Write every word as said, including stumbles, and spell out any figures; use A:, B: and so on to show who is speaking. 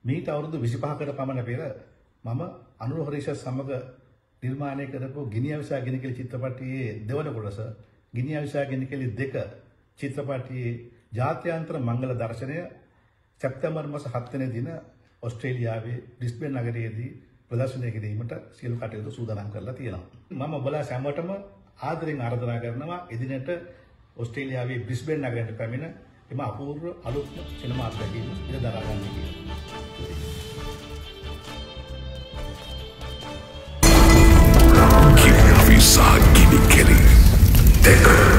A: මීට අවුරුදු විසිපහකට පමණ පෙර මම අනුර හරීෂ සමග නිර්මාණය කරපු ගිනියවිසා ගෙනකෙලි චිත්‍රපටයේ දෙවන කොටස ගිනියවිසා ගෙනකෙලි දෙක චිත්‍රපටයේ ජාත්‍යන්තර මංගල දර්ශනය සැප්තැම්බර් මාස හත වෙනි දින ඕස්ට්‍රේලියාවේ බ්‍රිස්බේන් නගරයේදී ප්‍රදර්ශනය කිරීමට සියලු කටයුතු සූදානම් කරලා තියෙනවා. මම ඔබලා සැමටම ආදරෙන් ආරාධනා කරනවා එදිනට ඕස්ට්‍රේලියාවේ බ්‍රිස්බේන් නගරයට පැමිණ එම අපූර්ව අලුත්ම සිනමා අත්දැකීම ඉඳ දරා ගන්න කියලා.
B: Gini Kelly, Decker.